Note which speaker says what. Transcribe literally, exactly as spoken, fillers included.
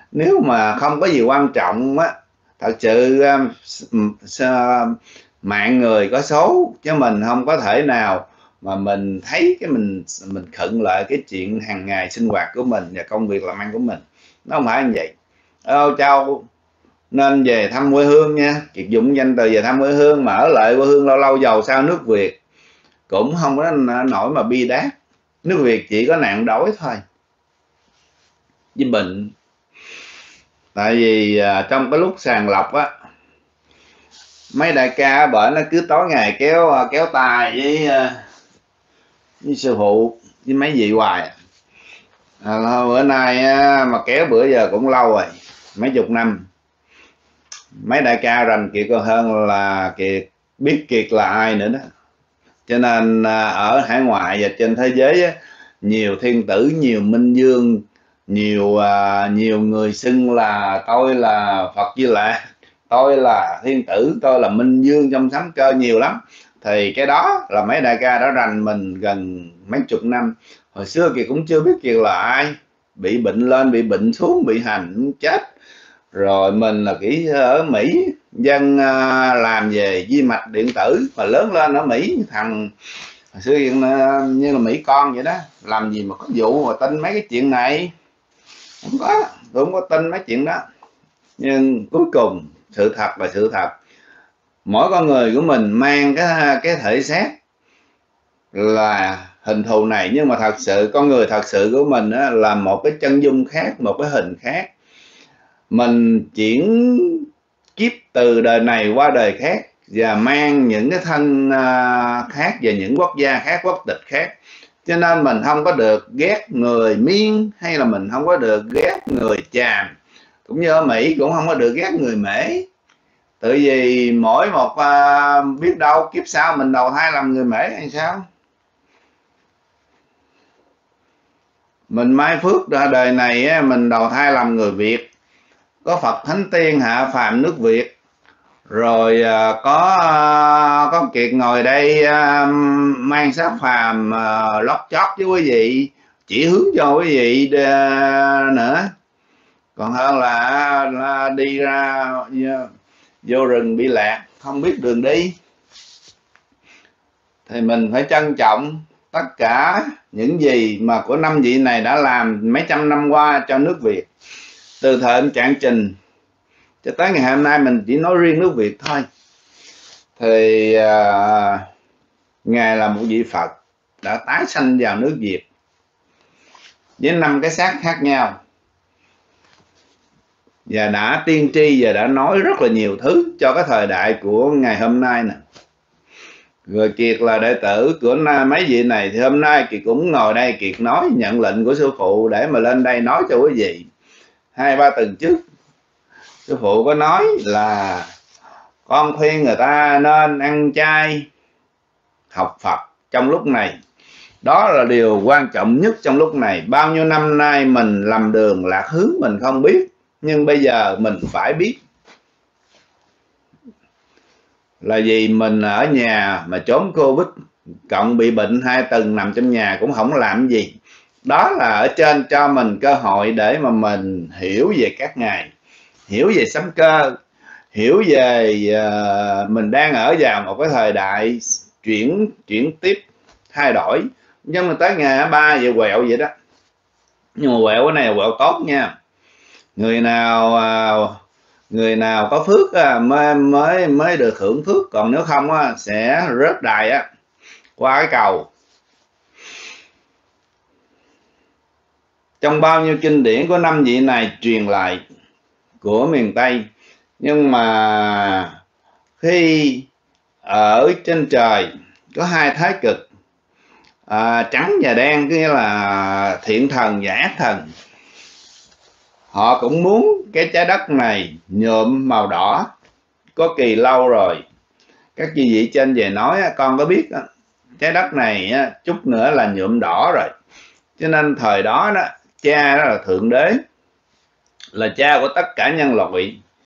Speaker 1: Nếu mà không có gì quan trọng á, thật sự uh, mạng người có số, chứ mình không có thể nào mà mình thấy cái mình mình khựng lại cái chuyện hàng ngày sinh hoạt của mình và công việc làm ăn của mình. Nó không phải như vậy. Ở Âu Châu nên về thăm quê hương nha, Kiệt dụng danh từ về thăm quê hương, mà ở lại quê hương lâu lâu giàu sao nước Việt cũng không có nổi mà bi đát. Nước Việt chỉ có nạn đói thôi với bệnh. Tại vì à, trong cái lúc sàng lọc á, mấy đại ca bởi nó cứ tối ngày kéo kéo tài với với sư phụ với mấy vị hoài. À, bữa nay á, mà kéo bữa giờ cũng lâu rồi, mấy chục năm. Mấy đại ca rành Kiệt còn hơn là Kiệt biết Kiệt là ai nữa đó. Cho nên à, ở hải ngoại và trên thế giới á, nhiều thiên tử, nhiều minh vương, nhiều à, nhiều người xưng là tôi là Phật Di Lặc, tôi là thiên tử, tôi là minh vương trong sấm cơ, nhiều lắm. Thì cái đó là mấy đại ca đã rành mình gần mấy chục năm. Hồi xưa Kiệt cũng chưa biết Kiệt là ai, bị bệnh lên, bị bệnh xuống, bị hành chết. Rồi mình là kỹ ở Mỹ, dân à, làm về vi mạch điện tử, mà lớn lên ở Mỹ, thằng hồi xưa như là Mỹ con vậy đó, làm gì mà có vụ mà tin mấy cái chuyện này. Không có, tôi không có tin mấy chuyện đó. Nhưng cuối cùng sự thật là sự thật. Mỗi con người của mình mang cái cái thể xác là hình thù này, nhưng mà thật sự con người thật sự của mình á, là một cái chân dung khác, một cái hình khác. Mình chuyển kiếp từ đời này qua đời khác, và mang những cái thân khác và những quốc gia khác, quốc tịch khác. Cho nên mình không có được ghét người Miên, hay là mình không có được ghét người Chàm, cũng như ở Mỹ cũng không có được ghét người Mễ. Tự vì mỗi một à, biết đâu kiếp sau mình đầu thai làm người Mễ hay sao. Mình mai phước đời này mình đầu thai làm người Việt, có Phật Thánh Tiên hạ phàm nước Việt. Rồi à, có à, có Kiệt ngồi đây à, mang xác phàm à, lót chót với quý vị, chỉ hướng cho quý vị à, nữa. Còn hơn là, là đi ra vô rừng bị lạc, không biết đường đi. Thì mình phải trân trọng tất cả những gì mà của năm vị này đã làm mấy trăm năm qua cho nước Việt. Từ thời ông Trạng Trình cho tới ngày hôm nay, mình chỉ nói riêng nước Việt thôi. Thì à, Ngài là một vị Phật đã tái sanh vào nước Việt với năm cái xác khác nhau, và đã tiên tri và đã nói rất là nhiều thứ cho cái thời đại của ngày hôm nay nè. Rồi Kiệt là đệ tử của mấy vị này, thì hôm nay Kiệt cũng ngồi đây, Kiệt nói nhận lệnh của sư phụ để mà lên đây nói cho quý vị. Hai ba tuần trước sư phụ có nói là con khuyên người ta nên ăn chay học Phật trong lúc này. Đó là điều quan trọng nhất trong lúc này. Bao nhiêu năm nay mình lầm đường lạc hướng mình không biết, nhưng bây giờ mình phải biết. Là vì mình ở nhà mà trốn Covid, cộng bị bệnh hai tuần nằm trong nhà cũng không làm gì. Đó là ở trên cho mình cơ hội để mà mình hiểu về các ngài, hiểu về sấm cơ, hiểu về uh, mình đang ở vào một cái thời đại chuyển chuyển tiếp, thay đổi. Nhưng mà tới ngày ba về quẹo vậy đó. Nhưng mà quẹo cái này là quẹo tốt nha. Người nào uh, người nào có phước uh, mới mới mới được hưởng phước, còn nếu không uh, sẽ rớt đài á, qua cái cầu. Trong bao nhiêu kinh điển của năm vị này truyền lại của miền Tây, nhưng mà khi ở trên trời có hai thái cực, à, trắng và đen, nghĩa là thiện thần và ác thần. Họ cũng muốn cái trái đất này nhuộm màu đỏ có kỳ lâu rồi. Các chi vị trên về nói, con có biết đó, trái đất này chút nữa là nhuộm đỏ rồi. Cho nên thời đó đó, cha đó là thượng đế, là cha của tất cả nhân loại,